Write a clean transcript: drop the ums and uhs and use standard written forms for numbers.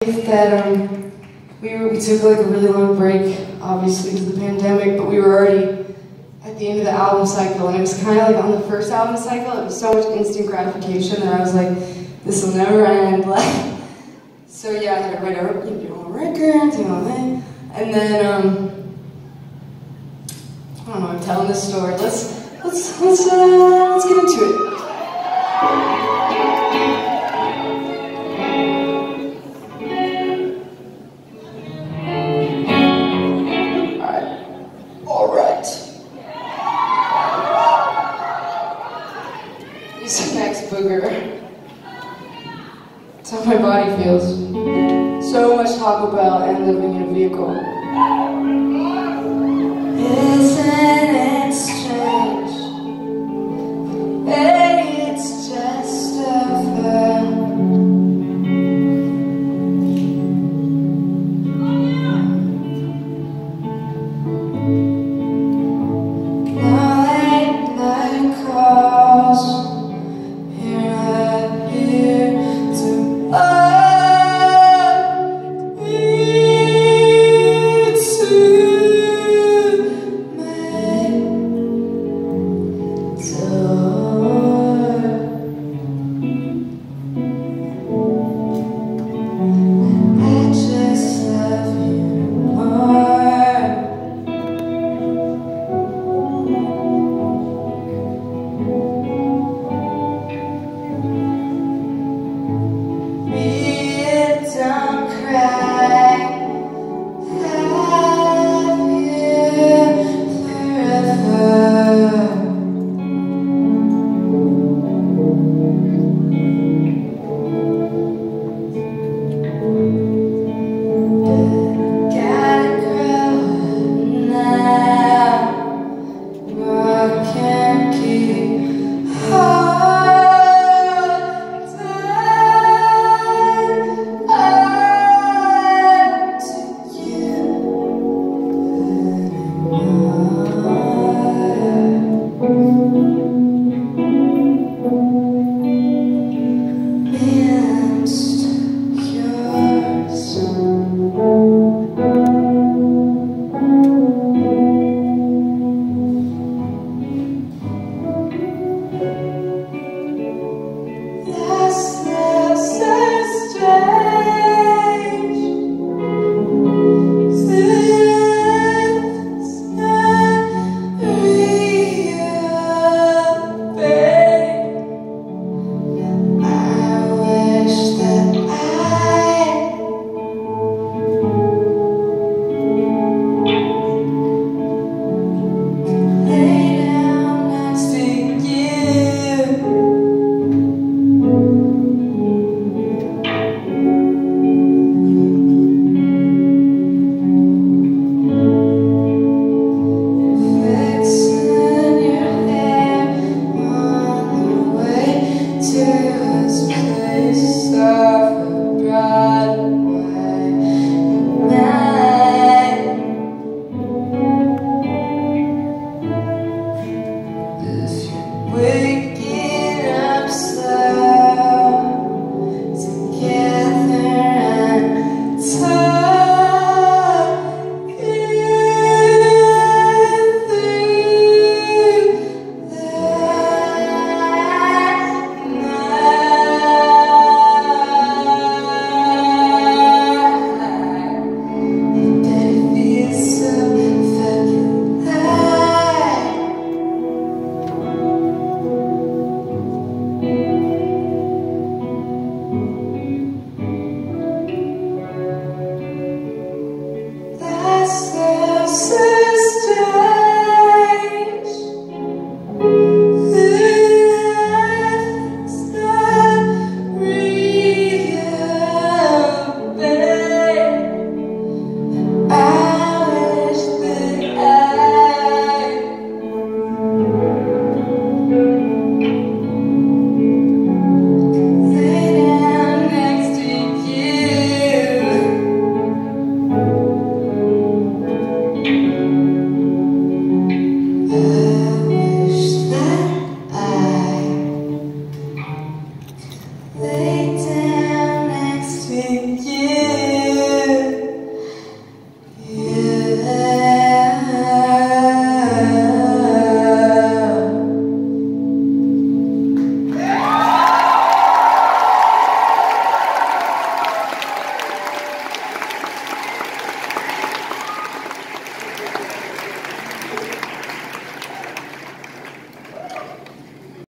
That we took like a really long break, obviously, to the pandemic, but we were already at the end of the album cycle, and it was kind of like on the first album cycle, it was so much instant gratification that I was like, this will never end. Like, so yeah, I had to write a record, and all that, and then I don't know, I'm telling this story. Let's get into it. Booger. That's how my body feels. So much Taco Bell and living in a vehicle.